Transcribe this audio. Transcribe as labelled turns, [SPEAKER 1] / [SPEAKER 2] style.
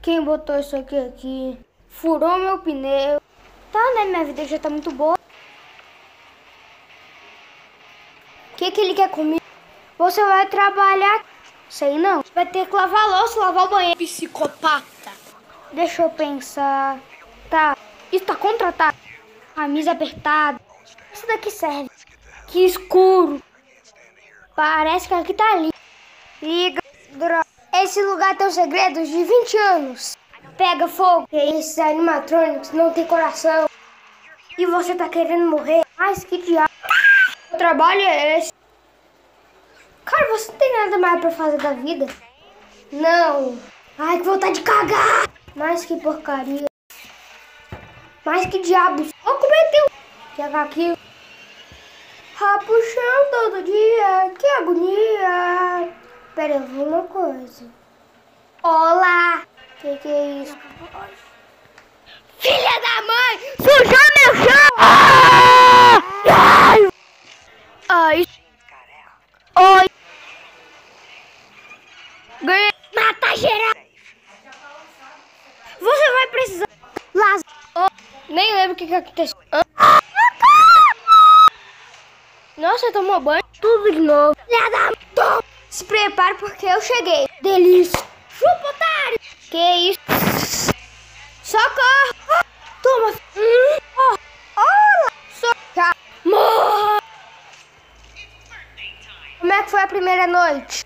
[SPEAKER 1] Quem botou isso aqui? Furou meu pneu. Tá, né? Minha vida já tá muito boa. O que ele quer comigo? Você vai trabalhar? Sei não. Vai ter que lavar a louça, lavar o banheiro.
[SPEAKER 2] Psicopata.
[SPEAKER 1] Deixa eu pensar. Tá. Isso tá contratado. Camisa apertada. Isso daqui serve. Que escuro. Parece que aqui tá ali. Liga. Droga. Esse lugar tem um segredo de 20 anos. Pega fogo. Esses animatrônicos não tem coração. E você tá querendo morrer. Mas que diabo. O trabalho é esse. Cara, você não tem nada mais pra fazer da vida? Não. Ai, que vontade de cagar. Mas que porcaria. Mas que diabos. Vou cometer um... aqui. Rapa o chão todo dia. Que agonia. Pera, eu vou uma coisa. Olá. Que é isso? Filha da mãe! Sujou meu chão! Ai! Ai! Oi! Ganhei! Mata geral! Você vai precisar... Nem lembro o que aconteceu. Nossa, tomou banho? Tudo de novo. Filha da mãe! Se prepare porque eu cheguei. Delícia! Chupa, otário! Que isso? Socorro! Toma! Olá! Socorro! Morra! Como é que foi a primeira noite?